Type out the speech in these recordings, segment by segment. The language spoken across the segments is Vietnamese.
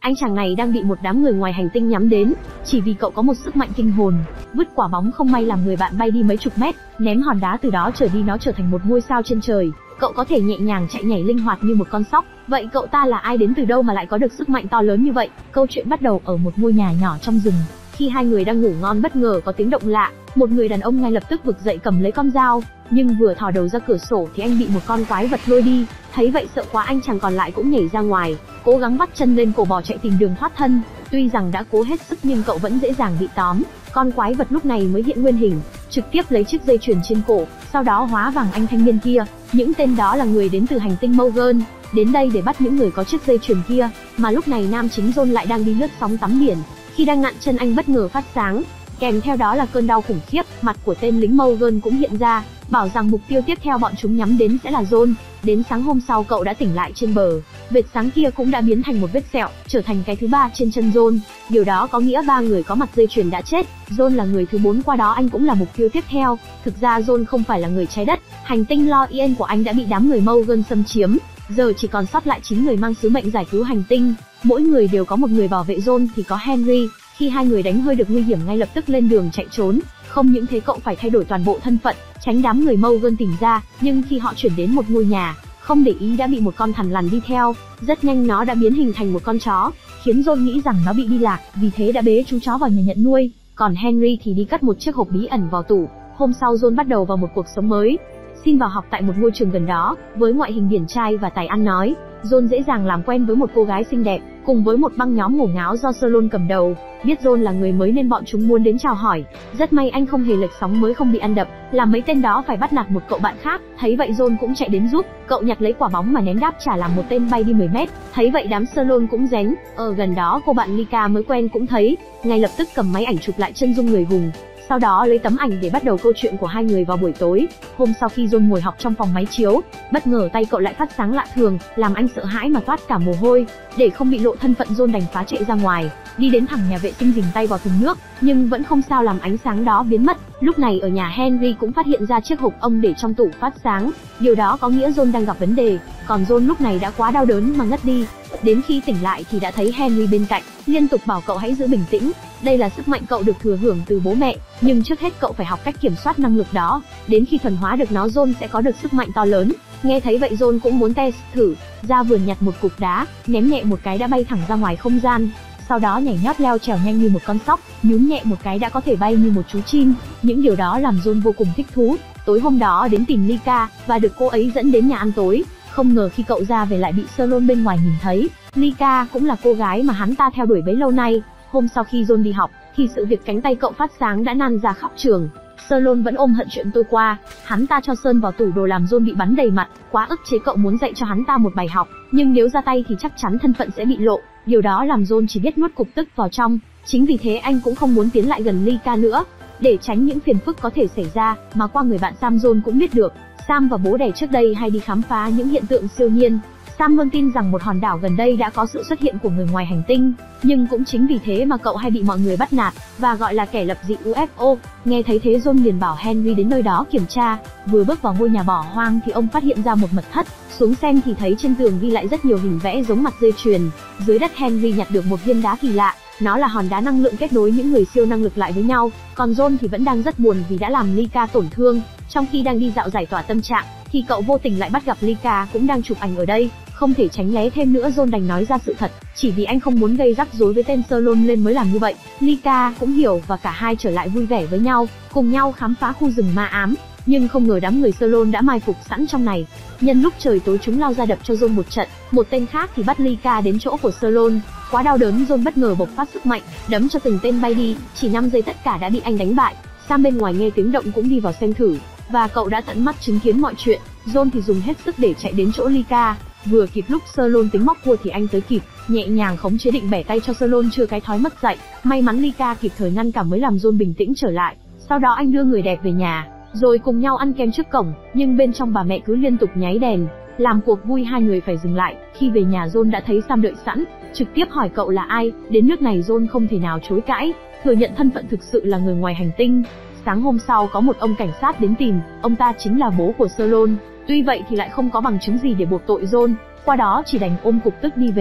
anh chàng này đang bị một đám người ngoài hành tinh nhắm đến, chỉ vì cậu có một sức mạnh kinh hồn. Vứt quả bóng không may làm người bạn bay đi mấy chục mét, ném hòn đá từ đó trở đi nó trở thành một ngôi sao trên trời. Cậu có thể nhẹ nhàng chạy nhảy linh hoạt như một con sóc. Vậy cậu ta là ai, đến từ đâu mà lại có được sức mạnh to lớn như vậy? Câu chuyện bắt đầu ở một ngôi nhà nhỏ trong rừng. Khi hai người đang ngủ ngon bất ngờ có tiếng động lạ, một người đàn ông ngay lập tức vực dậy cầm lấy con dao, nhưng vừa thò đầu ra cửa sổ thì anh bị một con quái vật lôi đi. Thấy vậy sợ quá anh chàng còn lại cũng nhảy ra ngoài, cố gắng vắt chân lên cổ bò chạy tìm đường thoát thân. Tuy rằng đã cố hết sức nhưng cậu vẫn dễ dàng bị tóm. Con quái vật lúc này mới hiện nguyên hình, trực tiếp lấy chiếc dây chuyền trên cổ, sau đó hóa vàng anh thanh niên kia. Những tên đó là người đến từ hành tinh Morgan, đến đây để bắt những người có chiếc dây chuyền kia. Mà lúc này nam chính John lại đang đi lướt sóng tắm biển, khi đang ngặn chân anh bất ngờ phát sáng, kèm theo đó là cơn đau khủng khiếp. Mặt của tên lính Morgan cũng hiện ra, bảo rằng mục tiêu tiếp theo bọn chúng nhắm đến sẽ là John. Đến sáng hôm sau cậu đã tỉnh lại trên bờ, vệt sáng kia cũng đã biến thành một vết sẹo, trở thành cái thứ 3 trên chân John. Điều đó có nghĩa 3 người có mặt dây chuyền đã chết, John là người thứ 4, qua đó anh cũng là mục tiêu tiếp theo. Thực ra John không phải là người trái đất, hành tinh Lorien của anh đã bị đám người Morgan xâm chiếm, giờ chỉ còn sót lại 9 người mang sứ mệnh giải cứu hành tinh. Mỗi người đều có một người bảo vệ. John thì có Henry. Khi hai người đánh hơi được nguy hiểm ngay lập tức lên đường chạy trốn. Không những thế cậu phải thay đổi toàn bộ thân phận, tránh đám người Morgan tìm ra. Nhưng khi họ chuyển đến một ngôi nhà, không để ý đã bị một con thằn lằn đi theo. Rất nhanh nó đã biến hình thành một con chó, khiến John nghĩ rằng nó bị đi lạc, vì thế đã bế chú chó vào nhà nhận nuôi. Còn Henry thì đi cất một chiếc hộp bí ẩn vào tủ. Hôm sau John bắt đầu vào một cuộc sống mới, xin vào học tại một ngôi trường gần đó. Với ngoại hình điển trai và tài ăn nói, John dễ dàng làm quen với một cô gái xinh đẹp, cùng với một băng nhóm ngổ ngáo do Sloan cầm đầu. Biết John là người mới nên bọn chúng muốn đến chào hỏi. Rất may anh không hề lệch sóng mới không bị ăn đập, làm mấy tên đó phải bắt nạt một cậu bạn khác. Thấy vậy John cũng chạy đến giúp, cậu nhặt lấy quả bóng mà ném đáp trả làm một tên bay đi 10 mét. Thấy vậy đám Sloan cũng rén. Ở gần đó cô bạn Lika mới quen cũng thấy, ngay lập tức cầm máy ảnh chụp lại chân dung người hùng. Sau đó lấy tấm ảnh để bắt đầu câu chuyện của hai người vào buổi tối. Hôm sau khi John ngồi học trong phòng máy chiếu, bất ngờ tay cậu lại phát sáng lạ thường, làm anh sợ hãi mà toát cả mồ hôi. Để không bị lộ thân phận, John đành phá chạy ra ngoài, đi đến thẳng nhà vệ sinh dình tay vào thùng nước, nhưng vẫn không sao làm ánh sáng đó biến mất. Lúc này ở nhà Henry cũng phát hiện ra chiếc hộp ông để trong tủ phát sáng. Điều đó có nghĩa John đang gặp vấn đề, còn John lúc này đã quá đau đớn mà ngất đi. Đến khi tỉnh lại thì đã thấy Henry bên cạnh, liên tục bảo cậu hãy giữ bình tĩnh. Đây là sức mạnh cậu được thừa hưởng từ bố mẹ, nhưng trước hết cậu phải học cách kiểm soát năng lực đó. Đến khi thuần hóa được nó, John sẽ có được sức mạnh to lớn. Nghe thấy vậy John cũng muốn test thử, ra vườn nhặt một cục đá, ném nhẹ một cái đã bay thẳng ra ngoài không gian. Sau đó nhảy nhót leo trèo nhanh như một con sóc, nhún nhẹ một cái đã có thể bay như một chú chim. Những điều đó làm John vô cùng thích thú. Tối hôm đó đến tìm Lika và được cô ấy dẫn đến nhà ăn tối. Không ngờ khi cậu ra về lại bị Sloan bên ngoài nhìn thấy. Lika cũng là cô gái mà hắn ta theo đuổi bấy lâu nay. Hôm sau khi John đi học, thì sự việc cánh tay cậu phát sáng đã lan ra khắp trường. Sloan vẫn ôm hận chuyện tôi qua, hắn ta cho sơn vào tủ đồ làm John bị bắn đầy mặt, quá ức chế. Cậu muốn dạy cho hắn ta một bài học, nhưng nếu ra tay thì chắc chắn thân phận sẽ bị lộ. Điều đó làm John chỉ biết nuốt cục tức vào trong. Chính vì thế anh cũng không muốn tiến lại gần Lika nữa, để tránh những phiền phức có thể xảy ra. Mà qua người bạn Sam, John cũng biết được, Sam và bố đẻ trước đây hay đi khám phá những hiện tượng siêu nhiên. Sam luôn tin rằng một hòn đảo gần đây đã có sự xuất hiện của người ngoài hành tinh, nhưng cũng chính vì thế mà cậu hay bị mọi người bắt nạt và gọi là kẻ lập dị UFO. Nghe thấy thế John liền bảo Henry đến nơi đó kiểm tra. Vừa bước vào ngôi nhà bỏ hoang thì ông phát hiện ra một mật thất. Xuống xem thì thấy trên tường ghi lại rất nhiều hình vẽ giống mặt dây chuyền. Dưới đất Henry nhặt được một viên đá kỳ lạ. Nó là hòn đá năng lượng kết nối những người siêu năng lực lại với nhau. Còn John thì vẫn đang rất buồn vì đã làm Lika tổn thương. Trong khi đang đi dạo giải tỏa tâm trạng, thì cậu vô tình lại bắt gặp Lika cũng đang chụp ảnh ở đây. Không thể tránh né thêm nữa, John đành nói ra sự thật, chỉ vì anh không muốn gây rắc rối với tên Sloan lên mới làm như vậy. Lika cũng hiểu và cả hai trở lại vui vẻ với nhau, cùng nhau khám phá khu rừng ma ám. Nhưng không ngờ đám người Sloan đã mai phục sẵn trong này. Nhân lúc trời tối chúng lao ra đập cho John một trận, một tên khác thì bắt Lika đến chỗ của Sloan. Quá đau đớn, John bất ngờ bộc phát sức mạnh, đấm cho từng tên bay đi, chỉ 5 giây tất cả đã bị anh đánh bại. Sam bên ngoài nghe tiếng động cũng đi vào xem thử, và cậu đã tận mắt chứng kiến mọi chuyện. John thì dùng hết sức để chạy đến chỗ Lika. Vừa kịp lúc Sloan tính móc cua thì anh tới kịp, nhẹ nhàng khống chế định bẻ tay cho Sloan chưa cái thói mất dạy. May mắn Lika kịp thời ngăn cản mới làm John bình tĩnh trở lại. Sau đó anh đưa người đẹp về nhà, rồi cùng nhau ăn kem trước cổng, nhưng bên trong bà mẹ cứ liên tục nháy đèn, làm cuộc vui hai người phải dừng lại. Khi về nhà John đã thấy Sam đợi sẵn, trực tiếp hỏi cậu là ai. Đến nước này John không thể nào chối cãi, thừa nhận thân phận thực sự là người ngoài hành tinh. Sáng hôm sau có một ông cảnh sát đến tìm, ông ta chính là bố của Sloan. Tuy vậy thì lại không có bằng chứng gì để buộc tội John, qua đó chỉ đành ôm cục tức đi về.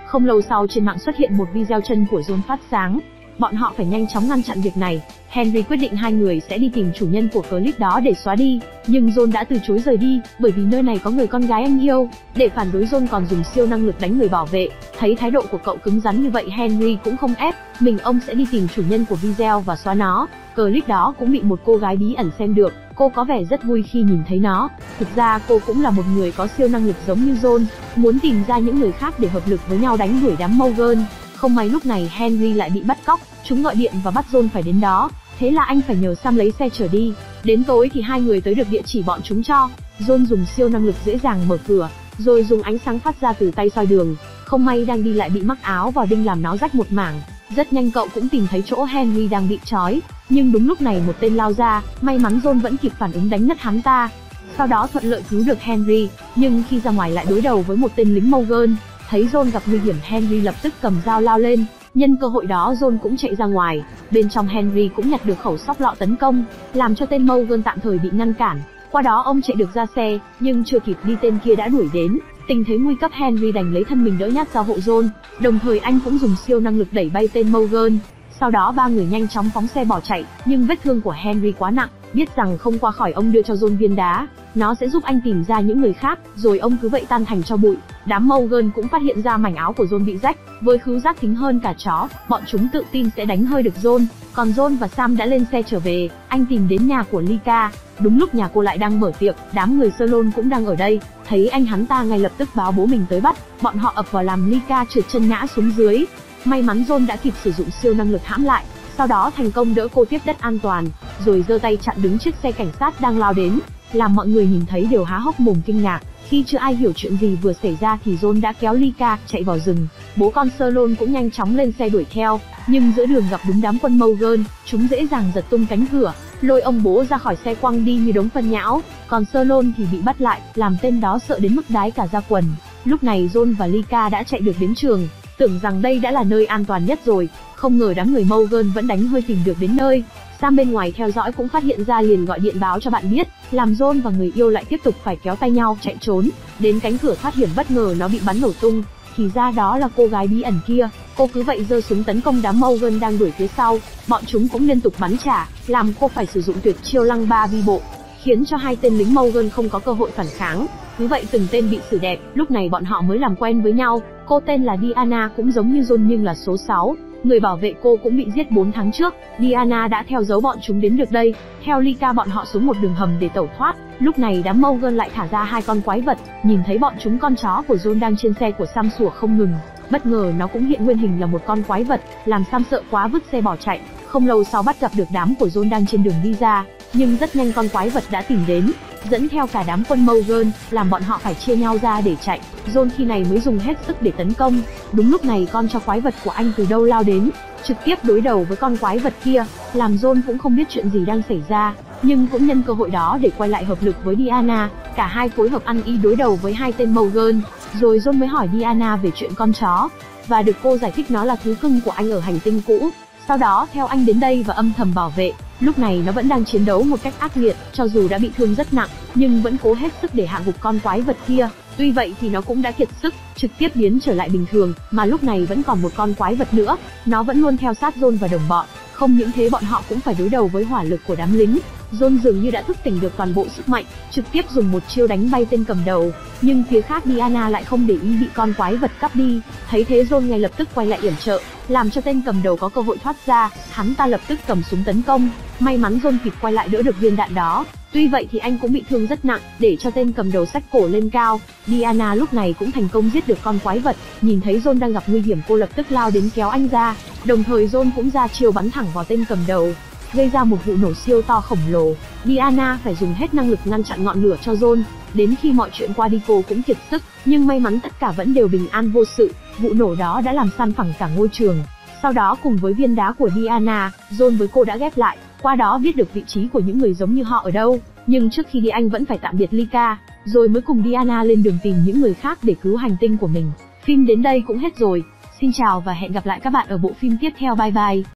Không lâu sau trên mạng xuất hiện một video chân của John phát sáng. Bọn họ phải nhanh chóng ngăn chặn việc này. Henry quyết định hai người sẽ đi tìm chủ nhân của clip đó để xóa đi, nhưng John đã từ chối rời đi, bởi vì nơi này có người con gái anh yêu. Để phản đối, John còn dùng siêu năng lực đánh người bảo vệ. Thấy thái độ của cậu cứng rắn như vậy, Henry cũng không ép mình, ông sẽ đi tìm chủ nhân của video và xóa nó. Clip đó cũng bị một cô gái bí ẩn xem được. Cô có vẻ rất vui khi nhìn thấy nó. Thực ra cô cũng là một người có siêu năng lực giống như John, muốn tìm ra những người khác để hợp lực với nhau đánh đuổi đám Morgan. Không may lúc này Henry lại bị bắt cóc, chúng gọi điện và bắt John phải đến đó. Thế là anh phải nhờ Sam lấy xe chở đi. Đến tối thì hai người tới được địa chỉ bọn chúng cho. John dùng siêu năng lực dễ dàng mở cửa, rồi dùng ánh sáng phát ra từ tay soi đường. Không may đang đi lại bị mắc áo vào đinh làm nó rách một mảng. Rất nhanh cậu cũng tìm thấy chỗ Henry đang bị trói, nhưng đúng lúc này một tên lao ra, may mắn John vẫn kịp phản ứng đánh ngất hắn ta. Sau đó thuận lợi cứu được Henry, nhưng khi ra ngoài lại đối đầu với một tên lính Morgan. Thấy John gặp nguy hiểm, Henry lập tức cầm dao lao lên. Nhân cơ hội đó John cũng chạy ra ngoài. Bên trong Henry cũng nhặt được khẩu sóc lọ tấn công, làm cho tên Morgan tạm thời bị ngăn cản. Qua đó ông chạy được ra xe, nhưng chưa kịp đi tên kia đã đuổi đến. Tình thế nguy cấp, Henry đành lấy thân mình đỡ nhát ra hộ John, đồng thời anh cũng dùng siêu năng lực đẩy bay tên Morgan. Sau đó ba người nhanh chóng phóng xe bỏ chạy, nhưng vết thương của Henry quá nặng, biết rằng không qua khỏi, ông đưa cho John viên đá, nó sẽ giúp anh tìm ra những người khác, rồi ông cứ vậy tan thành tro bụi. Đám Morgan cũng phát hiện ra mảnh áo của John bị rách, với khứu giác thính hơn cả chó, bọn chúng tự tin sẽ đánh hơi được John. Còn John và Sam đã lên xe trở về, anh tìm đến nhà của Lika. Đúng lúc nhà cô lại đang mở tiệc, đám người Salon cũng đang ở đây, thấy anh hắn ta ngay lập tức báo bố mình tới bắt, bọn họ ập vào làm Lika trượt chân ngã xuống dưới. May mắn John đã kịp sử dụng siêu năng lực hãm lại, sau đó thành công đỡ cô tiếp đất an toàn, rồi giơ tay chặn đứng chiếc xe cảnh sát đang lao đến, làm mọi người nhìn thấy đều há hốc mồm kinh ngạc. Khi chưa ai hiểu chuyện gì vừa xảy ra thì John đã kéo Lika chạy vào rừng. Bố con Salon cũng nhanh chóng lên xe đuổi theo, nhưng giữa đường gặp đúng đám quân Morgan, chúng dễ dàng giật tung cánh cửa, lôi ông bố ra khỏi xe quăng đi như đống phân nhão. Còn Salon thì bị bắt lại, làm tên đó sợ đến mức đái cả da quần. Lúc này John và Lika đã chạy được đến trường, tưởng rằng đây đã là nơi an toàn nhất rồi, không ngờ đám người Morgan vẫn đánh hơi tìm được đến nơi. Sam bên ngoài theo dõi cũng phát hiện ra, liền gọi điện báo cho bạn biết, làm John và người yêu lại tiếp tục phải kéo tay nhau chạy trốn. Đến cánh cửa thoát hiểm, bất ngờ nó bị bắn nổ tung, thì ra đó là cô gái bí ẩn kia. Cô cứ vậy giơ súng tấn công đám Morgan đang đuổi phía sau, bọn chúng cũng liên tục bắn trả, làm cô phải sử dụng tuyệt chiêu lăng ba vi bộ, khiến cho hai tên lính Morgan không có cơ hội phản kháng. Cứ vậy từng tên bị xử đẹp. Lúc này bọn họ mới làm quen với nhau. Cô tên là Diana, cũng giống như John nhưng là số 6. Người bảo vệ cô cũng bị giết 4 tháng trước. Diana đã theo dấu bọn chúng đến được đây. Theo Lika, bọn họ xuống một đường hầm để tẩu thoát. Lúc này đám Morgan lại thả ra hai con quái vật. Nhìn thấy bọn chúng, con chó của John đang trên xe của Sam sủa không ngừng. Bất ngờ nó cũng hiện nguyên hình là một con quái vật, làm Sam sợ quá vứt xe bỏ chạy. Không lâu sau bắt gặp được đám của John đang trên đường đi ra, nhưng rất nhanh con quái vật đã tìm đến, dẫn theo cả đám quân Morgan, làm bọn họ phải chia nhau ra để chạy. John khi này mới dùng hết sức để tấn công. Đúng lúc này con chó quái vật của anh từ đâu lao đến, trực tiếp đối đầu với con quái vật kia, làm John cũng không biết chuyện gì đang xảy ra, nhưng cũng nhân cơ hội đó để quay lại hợp lực với Diana. Cả hai phối hợp ăn ý đối đầu với hai tên Morgan, rồi John mới hỏi Diana về chuyện con chó, và được cô giải thích nó là thú cưng của anh ở hành tinh cũ. Sau đó theo anh đến đây và âm thầm bảo vệ. Lúc này nó vẫn đang chiến đấu một cách ác liệt, cho dù đã bị thương rất nặng, nhưng vẫn cố hết sức để hạ gục con quái vật kia. Tuy vậy thì nó cũng đã kiệt sức, trực tiếp biến trở lại bình thường, mà lúc này vẫn còn một con quái vật nữa, nó vẫn luôn theo sát John và đồng bọn. Không những thế, bọn họ cũng phải đối đầu với hỏa lực của đám lính. John dường như đã thức tỉnh được toàn bộ sức mạnh, trực tiếp dùng một chiêu đánh bay tên cầm đầu. Nhưng phía khác Diana lại không để ý bị con quái vật cắp đi. Thấy thế John ngay lập tức quay lại yểm trợ, làm cho tên cầm đầu có cơ hội thoát ra. Hắn ta lập tức cầm súng tấn công. May mắn John kịp quay lại đỡ được viên đạn đó. Tuy vậy thì anh cũng bị thương rất nặng, để cho tên cầm đầu xách cổ lên cao. Diana lúc này cũng thành công giết được con quái vật. Nhìn thấy John đang gặp nguy hiểm, cô lập tức lao đến kéo anh ra. Đồng thời John cũng ra chiêu bắn thẳng vào tên cầm đầu, gây ra một vụ nổ siêu to khổng lồ. Diana phải dùng hết năng lực ngăn chặn ngọn lửa cho John. Đến khi mọi chuyện qua đi, cô cũng kiệt sức, nhưng may mắn tất cả vẫn đều bình an vô sự. Vụ nổ đó đã làm san phẳng cả ngôi trường. Sau đó cùng với viên đá của Diana, John với cô đã ghép lại, qua đó biết được vị trí của những người giống như họ ở đâu. Nhưng trước khi đi anh vẫn phải tạm biệt Lika, rồi mới cùng Diana lên đường tìm những người khác để cứu hành tinh của mình. Phim đến đây cũng hết rồi. Xin chào và hẹn gặp lại các bạn ở bộ phim tiếp theo. Bye bye.